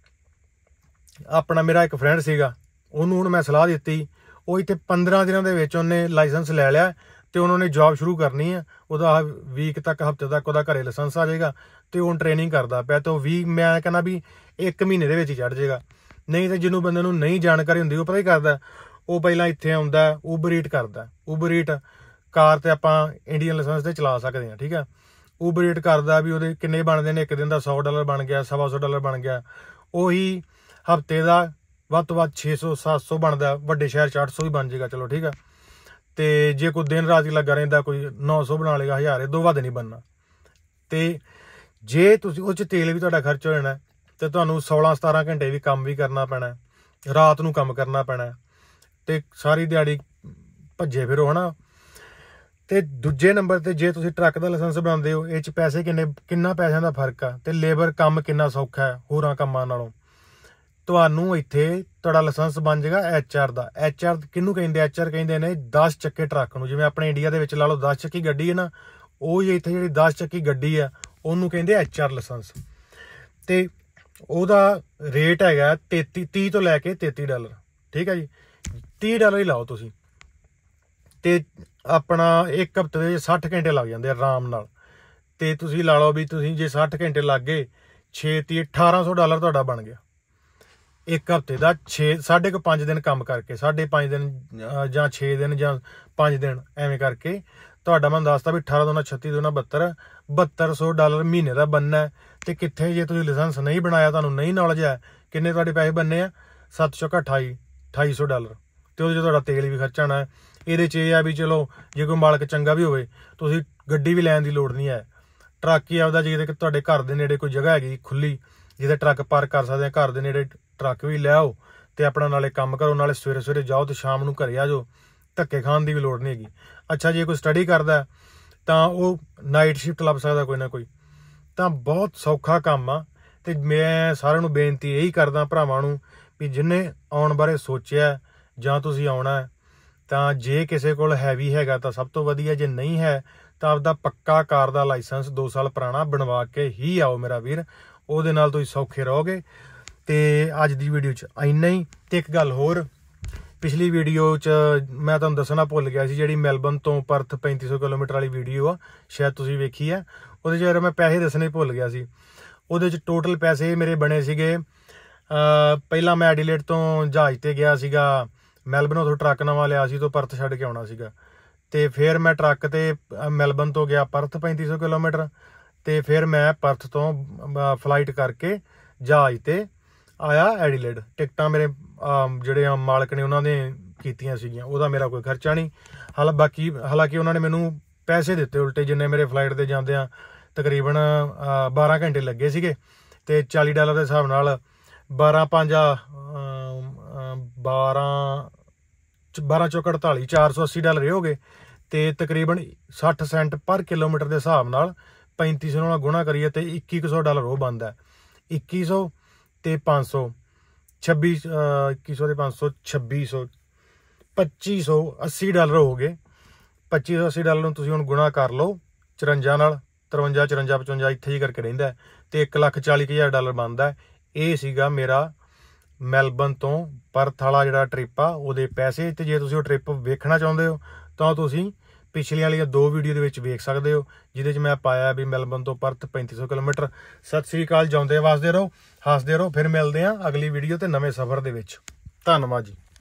ਆਪਣਾ ਮੇਰਾ ਇੱਕ ਫਰੈਂਡ ਸੀਗਾ, ਉਹਨੂੰ ਹੁਣ ਮੈਂ ਸਲਾਹ ਦਿੱਤੀ, ਉਹ ਇੱਥੇ 15 ਦਿਨਾਂ ਦੇ ਵਿੱਚ ਉਹਨੇ ਲਾਇਸੈਂਸ ਲੈ ਲਿਆ ਤੇ ਉਹਨਾਂ ਨੇ ਜੌਬ ਸ਼ੁਰੂ ਕਰਨੀ ਆ। ਉਹਦਾ ਵੀਕ ਤੱਕ, ਹਫ਼ਤੇ ਤੱਕ ਉਹਦਾ ਘਰੇ ਲਾਇਸੈਂਸ ਆ ਜਾਏਗਾ ਤੇ ਉਹ ਟ੍ਰੇਨਿੰਗ ਕਰਦਾ ਪਿਆ। ਤੇ ਉਹ ਮੈਂ ਕਹਿੰਦਾ ਵੀ 1 ਮਹੀਨੇ ਦੇ ਵਿੱਚ ਹੀ ਚੜ ਜਾਏਗਾ। ਨਹੀਂ ਤੇ ਜਿਹਨੂੰ ਬੰਦੇ ਨੂੰ ਨਹੀਂ ਜਾਣਕਾਰੀ ਹੁੰਦੀ, ਉਹ ਪਤਾ ਹੀ ਕਰਦਾ, ਉਹ ਪਹਿਲਾਂ ਇੱਥੇ ਆਉਂਦਾ, ਉਬਰ ਈਟ ਕਰਦਾ। ਉਬਰ ਈਟ ਕਾਰ ਤੇ ਆਪਾਂ ਇੰਡੀਅਨ ਲਾਇਸੈਂਸ ਤੇ ਚਲਾ ਸਕਦੇ ਹਾਂ, ਠੀਕ ਹੈ। ਉਬਰ ਈਟ ਕਰਦਾ ਵੀ ਉਹਦੇ ਕਿੰਨੇ ਬਣਦੇ ਨੇ, ਇੱਕ ਦਿਨ ਦਾ $100 ਬਣ ਗਿਆ, $125 ਬਣ ਗਿਆ। ਉਹੀ ਹਫ਼ਤੇ ਦਾ ਵੱਧ ਤੋਂ ਵੱਧ 600-700 ਬਣਦਾ, ਵੱਡੇ ਸ਼ਹਿਰ 'ਚ 800 ਵੀ ਬਣ ਜਾਏਗਾ, ਚਲੋ ਠੀਕ ਆ। ਤੇ ਜੇ ਕੋਈ ਦਿਨ ਰਾਤ ਹੀ ਲੱਗਾ ਰਹਿੰਦਾ, ਕੋਈ 900 ਬਣਾ ਲੇਗਾ, 1000, ਇਹ ਤੋਂ ਵੱਧ ਨਹੀਂ ਬਣਨਾ। ਤੇ ਜੇ ਤੁਸੀਂ ਉਹ 'ਚ ਤੇਲ ਵੀ ਤੁਹਾਡਾ ਖਰਚ ਹੋ ਜਾਣਾ, ਤੇ ਤੁਹਾਨੂੰ 16-17 ਘੰਟੇ ਵੀ ਕੰਮ ਵੀ ਕਰਨਾ ਪੈਣਾ, ਰਾਤ ਨੂੰ ਕੰਮ ਕਰਨਾ ਪੈਣਾ, ਤੇ ਸਾਰੀ ਦਿਹਾੜੀ ਭੱਜੇ ਫਿਰੋ, ਹਨਾ। ਤੇ ਦੂਜੇ ਨੰਬਰ ਤੇ ਜੇ ਤੁਸੀਂ ਟਰੱਕ ਦਾ ਲਾਇਸੈਂਸ ਬਣਾਉਂਦੇ ਹੋ, ਇਹ 'ਚ ਪੈਸੇ ਕਿੰਨਾ ਪੈਸਿਆਂ ਦਾ ਫਰਕ ਆ, ਤੇ ਲੇਬਰ ਕੰਮ ਕਿੰਨਾ ਸੌਖਾ ਹੈ ਹੋਰਾਂ ਕੰਮਾਂ ਨਾਲੋਂ। ਤੁਹਾਨੂੰ ਇੱਥੇ ਤੁਹਾਡਾ ਲਾਇਸੈਂਸ ਬਣ ਜਾਏਗਾ HR ਦਾ। HR ਕਿਹਨੂੰ ਕਹਿੰਦੇ? HR ਕਹਿੰਦੇ ਨੇ 10 ਚੱਕੇ ਟਰੱਕ ਨੂੰ। ਜਿਵੇਂ ਆਪਣੇ ਇੰਡੀਆ ਦੇ ਵਿੱਚ ਲਾ ਲਓ 10 ਚੱਕੀ ਗੱਡੀ ਹੈ ਨਾ, ਉਹ ਇੱਥੇ ਜਿਹੜੀ 10 ਚੱਕੀ ਗੱਡੀ ਆ ਉਹਨੂੰ ਕਹਿੰਦੇ HR ਲਾਇਸੈਂਸ। ਤੇ ਉਹਦਾ ਰੇਟ ਹੈਗਾ 30 ਤੋਂ ਲੈ ਕੇ $33, ਠੀਕ ਹੈ ਜੀ। $30 ਹੀ ਲਾਓ ਤੁਸੀਂ, ਤੇ ਆਪਣਾ 1 ਹਫ਼ਤੇ ਦੇ 60 ਘੰਟੇ ਲੱਗ ਜਾਂਦੇ ਆਰਾਮ ਨਾਲ। ਤੇ ਤੁਸੀਂ ਲਾ ਲਓ ਵੀ ਤੁਸੀਂ ਜੇ 60 ਘੰਟੇ ਲੱਗ ਗਏ, 6 $1,800 ਤੁਹਾਡਾ ਬਣ ਗਿਆ 1 ਹਫ਼ਤੇ ਦਾ। 5.5 ਦਿਨ ਕੰਮ ਕਰਕੇ, 5.5 ਦਿਨ ਜਾਂ 6 ਦਿਨ ਜਾਂ 5 ਦਿਨ ਐਵੇਂ ਕਰਕੇ ਤੁਹਾਡਾ ਮੈਂ ਦੱਸਦਾ ਵੀ 18 2 36 2 72 $7200 ਮਹੀਨੇ ਦਾ ਬਣਨਾ। ਤੇ ਕਿੱਥੇ ਜੇ ਤੁਸੀਂ ਲਾਇਸੈਂਸ ਨਹੀਂ ਬਣਾਇਆ, ਤੁਹਾਨੂੰ ਨਹੀਂ ਨੌਲੇਜ ਹੈ, ਕਿੰਨੇ ਤੁਹਾਡੇ ਪੈਸੇ ਬਣਨੇ ਆ? 7 ਚੌਕਾ $2,800। ਤੇ ਉਹਦੇ 'ਚ ਤੁਹਾਡਾ ਤੇਲ ਵੀ ਖਰਚਾਣਾ ਹੈ। ਇਹਦੇ 'ਚ ਇਹ ਆ ਵੀ ਚਲੋ ਜੇ ਕੋਈ ਮਾਲਕ ਚੰਗਾ ਵੀ ਹੋਵੇ, ਤੁਸੀਂ ਗੱਡੀ ਵੀ ਲੈਣ ਦੀ ਲੋੜ ਨਹੀਂ ਹੈ, ਟਰੱਕ ਹੀ ਆਪਦਾ। ਜਿਹਦੇ ਤੁਹਾਡੇ ਘਰ ਦੇ ਨੇੜੇ ਕੋਈ ਜਗ੍ਹਾ ਹੈਗੀ ਖੁੱਲੀ ਜਿਹਦੇ ਟਰੱਕ ਪਾਰਕ ਕਰ ਸਕਦੇ ਆ, ਘਰ ਦੇ ਨੇੜੇ ਟਰੱਕ ਵੀ ਲੈ ਆਓ ਤੇ ਆਪਣਾ ਨਾਲੇ ਕੰਮ ਕਰੋ, ਨਾਲੇ ਸਵੇਰੇ ਜਾਓ ਤੇ ਸ਼ਾਮ ਨੂੰ ਘਰੇ ਆ ਜਾਓ। ਧੱਕੇ ਖਾਣ ਦੀ ਵੀ ਲੋੜ ਨਹੀਂ ਹੈਗੀ। ਅੱਛਾ, ਜੇ ਕੋਈ ਸਟੱਡੀ ਕਰਦਾ ਤਾਂ ਉਹ ਨਾਈਟ ਸ਼ਿਫਟ ਲੱਭ ਸਕਦਾ ਕੋਈ ਨਾ ਕੋਈ। ਤਾਂ ਬਹੁਤ ਸੌਖਾ ਕੰਮ ਆ। ਤੇ ਮੈਂ ਸਾਰਿਆਂ ਨੂੰ ਬੇਨਤੀ ਇਹੀ ਕਰਦਾ ਭਰਾਵਾਂ ਨੂੰ ਵੀ ਜਿਹਨੇ ਆਉਣ ਬਾਰੇ ਸੋਚਿਆ ਜਾਂ ਤੁਸੀਂ ਆਉਣਾ, ਤਾਂ ਜੇ ਕਿਸੇ ਕੋਲ ਹੈਵੀ ਹੈਗਾ ਤਾਂ ਸਭ ਤੋਂ ਵਧੀਆ, ਜੇ ਨਹੀਂ ਹੈ ਤਾਂ ਆਪਦਾ ਪੱਕਾ ਕਾਰ ਦਾ ਲਾਇਸੈਂਸ 2 ਸਾਲ ਪੁਰਾਣਾ ਬਣਵਾ ਕੇ ਹੀ ਆਓ ਮੇਰਾ ਵੀਰ। ਉਹਦੇ ਨਾਲ ਤੁਸੀਂ ਸੌਖੇ ਰਹੋਗੇ। ਤੇ ਅੱਜ ਦੀ ਵੀਡੀਓ 'ਚ ਇੰਨਾ ਹੀ। ਤੇ ਇੱਕ ਗੱਲ ਹੋਰ, ਪਿਛਲੀ ਵੀਡੀਓ 'ਚ ਮੈਂ ਤੁਹਾਨੂੰ ਦੱਸਣਾ ਭੁੱਲ ਗਿਆ ਸੀ, ਜਿਹੜੀ ਮੈਲਬਨ ਤੋਂ ਪਰਥ 3500 ਕਿਲੋਮੀਟਰ ਵਾਲੀ ਵੀਡੀਓ ਆ, ਸ਼ਾਇਦ ਤੁਸੀਂ ਵੇਖੀ ਆ। ਉਹਦੇ 'ਚ ਮੈਂ ਪੈਸੇ ਦੱਸਣੇ ਭੁੱਲ ਗਿਆ ਸੀ। ਉਹਦੇ 'ਚ ਟੋਟਲ ਪੈਸੇ ਮੇਰੇ ਬਣੇ ਸੀਗੇ, ਪਹਿਲਾਂ ਮੈਂ ਐਡੀਲੇਡ ਤੋਂ ਜਹਾਜ਼ ਤੇ ਗਿਆ ਸੀਗਾ, ਮੈਲਬਨ ਉੱਥੋਂ ਟਰੱਕ ਨਵਾਂ ਲਿਆ ਸੀ, ਤੋਂ ਪਰਥ ਛੱਡ ਕੇ ਆਉਣਾ ਸੀਗਾ। ਤੇ ਫਿਰ ਮੈਂ ਟਰੱਕ ਤੇ ਮੈਲਬਨ ਤੋਂ ਗਿਆ ਪਰਥ 3500 ਕਿਲੋਮੀਟਰ। ਤੇ ਫਿਰ ਮੈਂ ਪਰਥ ਤੋਂ ਫਲਾਈਟ ਕਰਕੇ ਜਹਾਜ਼ ਤੇ ਆਇਆ ਐਡੀਲੇਡ। ਟਿਕਟਾਂ ਮੇਰੇ ਜਿਹੜੇ ਮਾਲਕ ਨੇ ਉਹਨਾਂ ਨੇ ਕੀਤੀਆਂ ਸੀਗੀਆਂ, ਉਹਦਾ ਮੇਰਾ ਕੋਈ ਖਰਚਾ ਨਹੀਂ। ਹਾਲਾਂਕਿ ਉਹਨਾਂ ਨੇ ਮੈਨੂੰ ਪੈਸੇ ਦਿੱਤੇ ਉਲਟੇ, ਜਿੰਨੇ ਮੇਰੇ ਫਲਾਈਟ ਤੇ ਜਾਂਦਿਆਂ ਤਕਰੀਬਨ 12 ਘੰਟੇ ਲੱਗੇ ਸੀਗੇ, ਤੇ $40 ਦੇ ਹਿਸਾਬ ਨਾਲ 12 ਚੌਕ 48 $480 ਹੋ ਗਏ, ਤੇ ਤਕਰੀਬਨ 60 ਸੈਂਟ ਪਰ ਕਿਲੋਮੀਟਰ ਦੇ ਹਿਸਾਬ ਨਾਲ 3500 ਨਾਲ ਗੁਣਾ ਕਰੀਏ ਤੇ $2100 ਉਹ ਬਣਦਾ। 2100 ਤੇ 500 2100 ਤੇ 500 $2600 $2580 ਹੋ ਗਏ। $2580 ਨੂੰ ਤੁਸੀਂ ਹੁਣ ਗੁਣਾ ਕਰ ਲਓ 54 ਨਾਲ, 53 54 55 ਇੱਥੇ ਹੀ ਕਰਕੇ ਰਹਿੰਦਾ, ਤੇ $1,40,000 ਬਣਦਾ। ਇਹ ਸੀਗਾ ਮੇਰਾ ਮੈਲਬਨ ਤੋਂ ਪਰਥ ਵਾਲਾ ਜਿਹੜਾ ਟ੍ਰਿਪ ਆ, ਉਹਦੇ ਪੈਸੇ। ਤੇ ਜੇ ਤੁਸੀਂ ਉਹ ਟ੍ਰਿਪ ਵੇਖਣਾ ਚਾਹੁੰਦੇ ਹੋ ਤਾਂ ਤੁਸੀਂ ਪਿਛਲੀਆਂ ਵਾਲੀਆਂ 2 ਵੀਡੀਓ ਦੇ ਵਿੱਚ ਵੇਖ ਸਕਦੇ ਹੋ, ਜਿਹਦੇ 'ਚ ਮੈਂ ਪਾਇਆ ਵੀ ਮੈਲਬਨ ਤੋਂ ਪਰਥ 3500 ਕਿਲੋਮੀਟਰ। ਸਤਿ ਸ੍ਰੀ ਅਕਾਲ, ਜਿਉਂਦੇ ਵਸਦੇ ਰਹੋ, ਹੱਸਦੇ ਰਹੋ। ਫਿਰ ਮਿਲਦੇ ਹਾਂ ਅਗਲੀ ਵੀਡੀਓ ਤੇ ਨਵੇਂ ਸਫ਼ਰ ਦੇ ਵਿੱਚ। ਧੰਨਵਾਦ ਜੀ।